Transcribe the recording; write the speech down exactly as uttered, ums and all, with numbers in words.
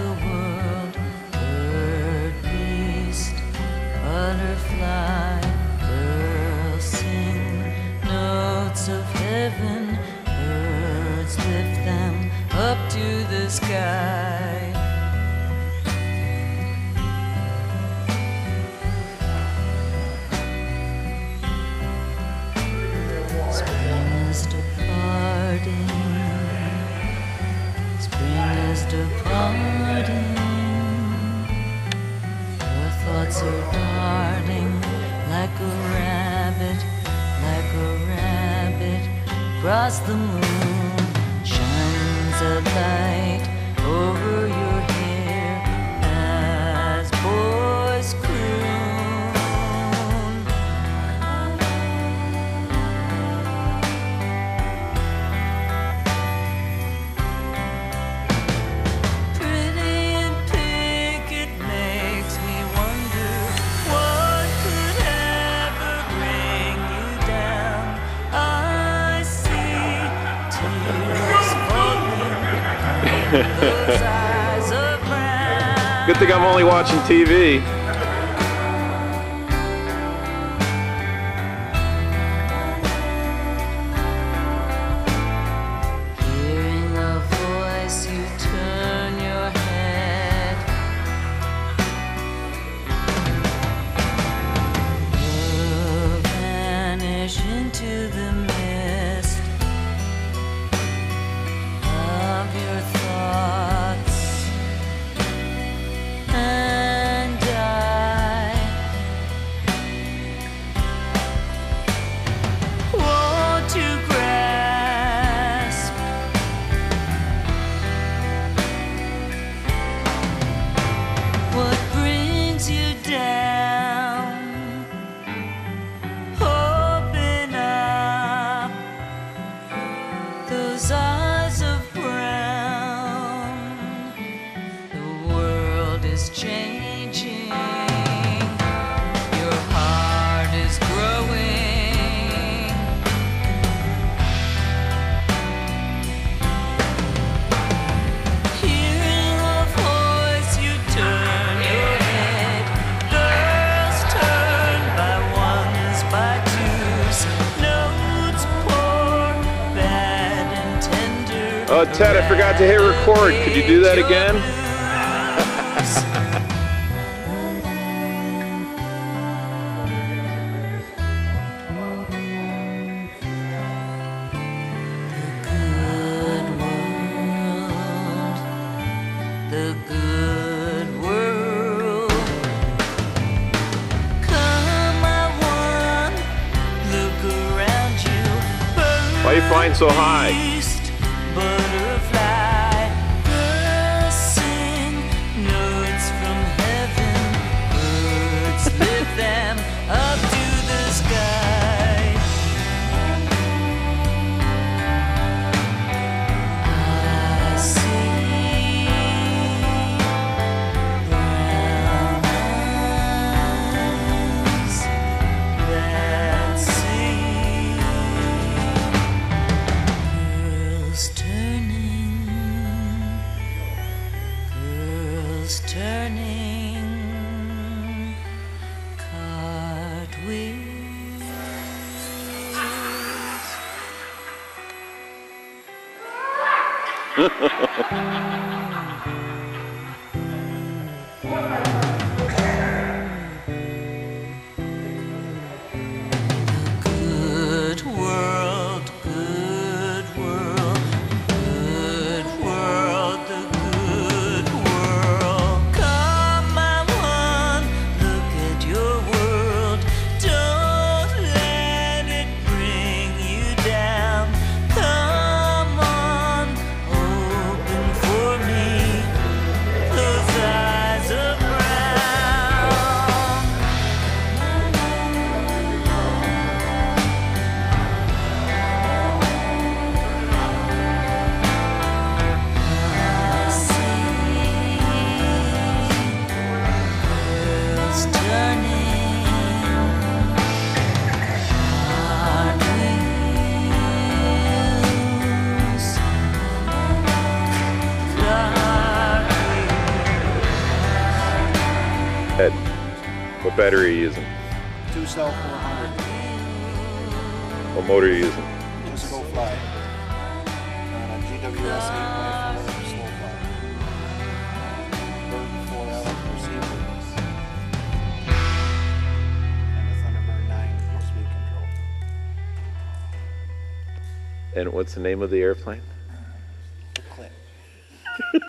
the world. Bird, beast, butterfly, girls sing notes of heaven. Birds lift them up to the sky. Spring is departing. Spring is departing. Your thoughts are darting like a rabbit, like a rabbit across the moon. Shines a light over your hair as boys croon. Pretty and pink, it makes me wonder what could ever bring you down. I see tears falling from those eyes of brown. Good thing I'm only watching T V. Hearing a voice, you turn your head. You vanish into the mist of your thoughts, and I want to grasp what brings you down. Open up those eyes of brown. The world is changing. Your heart is growing. Hearing a voice, you turn your head. Girls turn by ones, by twos. Notes pour, bad and tender. Oh, Ted, I forgot to hit record. Could you do that again? The good world. Come, I want, look around you. Why are you flying so high? Beast, butterfly, girls sing notes from heaven. Birds lift them up to the sky. I see brown eyes that see girls turning, girls turning, cartwheels. Good world, good world, good world, the good world. Come, my one, look at your world. Don't let it bring you down. Come on, open for me those eyes of brown. Ed, what battery are you using? Two cell four hundred. What motor are you using? JustGoFly. On a G W S eight by four slow fly. Bird four L receiver. And the Thunderbird nine for speed control. And what's the name of the airplane? Clip.